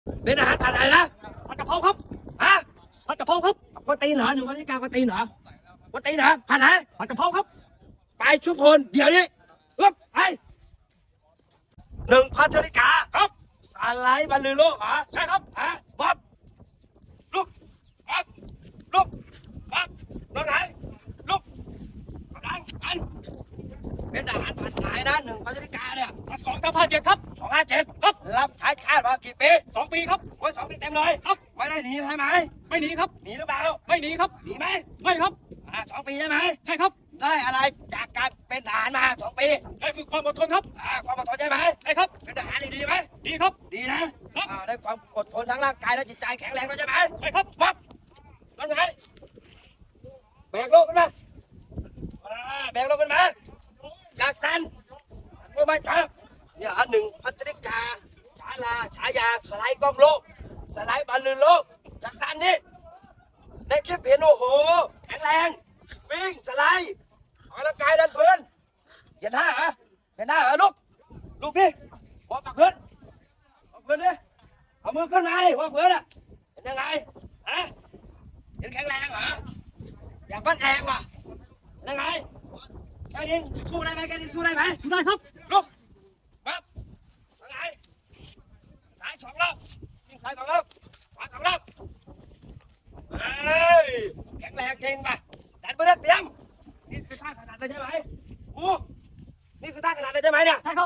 เป็นอาหารผัดอะไรนะผัดกะเพราครับฮะผัดกะเพราครับกวนตีนเหรอหนึ่งวันที่การกวนตีนเหรอกวนตีนเหรอผัดไหนผัดกะเพราครับไปชุกคนเดี๋ยวนี้อึ๊บไปหนึ่งพัชริกาครับสาไลด์บรรลือโลกเหรอใช่ครับฮะบ๊อบลุกบ๊อบลุกบ๊อบลงไหนลุกกำลังอันเป็นอาหารผัดไหนนะหนึ่งพัชริกาเนี่ยผัด2 ทับ 5 7ครับ 257ครับรับใช้ชาติมากี่ปี 2 ปีครับโอ้ย2 ปีเต็มเลยครับไม่ได้หนีใช่ไหมไม่หนีครับหนีหรือเปล่าไม่หนีครับหนีไหมไม่ครับ 2 ปีใช่ไหมใช่ครับได้อะไรจากการเป็นทหารมา2 ปีได้ฝึกความอดทนครับความอดทนใช่ไหมใช่ครับเป็นทหารดีไหมดีครับดีนะครับได้ความอดทนทั้งร่างกายและจิตใจแข็งแรงด้วยใช่ไหมใช่ครับปั๊บแล้วไงแบกโลกขึ้นมาแบกโลกขึ้นมาอย่าสั่นโอ้ไม่จับเนี่ยหนึ่งพัชริกาฉายาสไลด์กล้องโลกสไลด์บอลลูนโลกอย่าสั่นนี่ในคลิปเห็นโอ้โหแข็งแรงวิ่งสไลด์ออกกำลังกายดันพื้นเห็นท่าเหรอเห็นท่าเหรอลูกพี่หัวปักพื้นดิเอามือขึ้นมาดิหัวพื้นอ่ะเป็นยังไงฮะเห็นแข็งแรงเหรออยากปั้นแรงว่ะยังไงแค่นี้สู้ได้ไหมสู้ได้ครับลุกปั๊บยังไงซ้าย2 รอบยิงซ้าย2 รอบขวา2 รอบเฮ้ยแข็งแรงจริงป่ะดันมือเตรียมนี่คือท่าขนาดเลยใช่ไหมนี่คือท่าขนาดเลยใช่ไหมเนี่ยใช่ครับ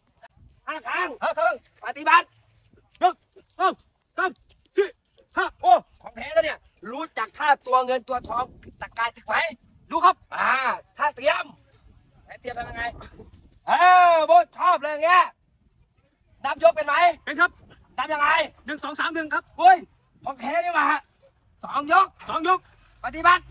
5 ครั้งปฏิบัติ 1 2 3 4 5 โอ้ของแท้แล้วเนี่ยรู้จักท่าตัวเงินตัวทองตะกายตึกไหมรู้ครับท่าเตรียมทำยังไงโบชอบเลยเงี้ยนับยกเป็นไหมเป็นครับนับยังไง 1 2 3 1ครับเฮ้ยของแท้นี่มา2 ยกปฏิบัติ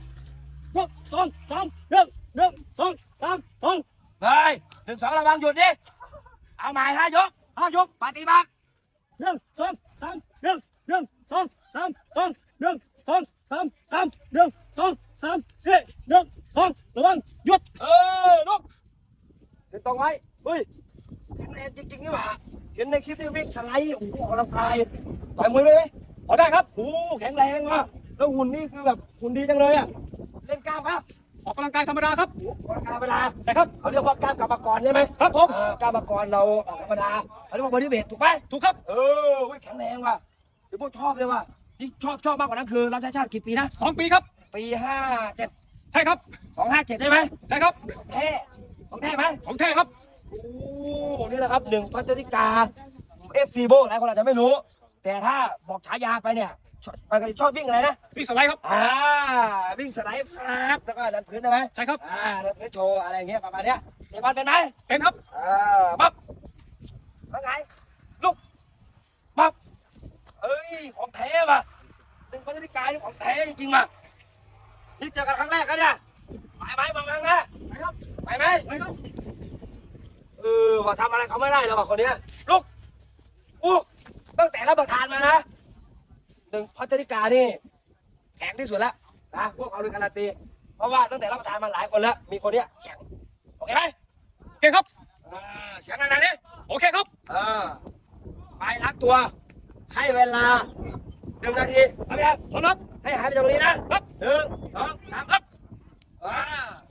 1 2 3 1 1 2 3 2 เฮ้ย1 2ระวังหยุดดิเอาใหม่5 ยกปฏิบัติ 1 2 3 1 1 2 3 2 1 2 3 3 1 2 3 4 1 2ระวังหยุดลุกเห็นตรงไหมเฮ้ยแข็งแรงจริงๆนี่หว่าเห็นในคลิปที่วิ่งสไลด์โอ้โหออกกำลังกายต่อยมวยได้ไหมพอได้ครับโอ้แข็งแรงว่ะแล้วหุ่นนี่คือแบบหุ่นดีจังเลยอ่ะเล่นกล้ามปะออกกำลังกายธรรมดาครับออกกำลังกายธรรมดาใช่ครับเขาเรียกว่ากล้ามกรรมกรใช่ไหมครับผมกล้ามกรเราออกธรรมดาเขาเรียกว่าบอดี้เวทถูกไหมถูกครับแข็งแรงว่ะเดี๋ยวพวกชอบเลยว่ะที่ชอบมากกว่านั้นคือรับใช้ชาติกี่ปีนะ 2 ปีครับปี57 ใช่ครับ 257ใช่ไหมใช่ครับของแท้ไหมของแท้ครับโอ้นี่แหละครับ1 พัชริกา FC โบหลายคนอาจจะไม่รู้แต่ถ้าบอกฉายาไปเนี่ยชอบวิ่งอะไรนะวิ่งสไลด์ครับวิ่งสไลด์ครับแล้วก็ดันพื้นได้ไหมใช่ครับดันพื้นโชว์อะไรเงี้ยประมาณเนี้ยเตะบอลเป็นไหมเป็นครับปั๊บแล้วไงลุกปั๊บของแท้ว่ะ1 พัชริกานี่ของแท้จริงๆว่ะนี่เจอกันครั้งแรกกันเนี่ยไปไหมบางครั้งนะไปไหมว่าทำอะไรเขาไม่ได้เลยว่ะคนนี้ลุกตั้งแต่รับประทานมานะ1 พัชริกานี่แข็งที่สุดแล้วนะพวกเอาเลยการันตีเพราะว่าตั้งแต่รับประทานมาหลายคนแล้วมีคนเนี้ยแข็งโอเคไหมโอเคครับเสียงดังๆนี่โอเคครับไปล้างตัวให้เวลา1 นาทีพร้อมครับให้หายไปจากตรงนี้นะครับ1 2 3ครับ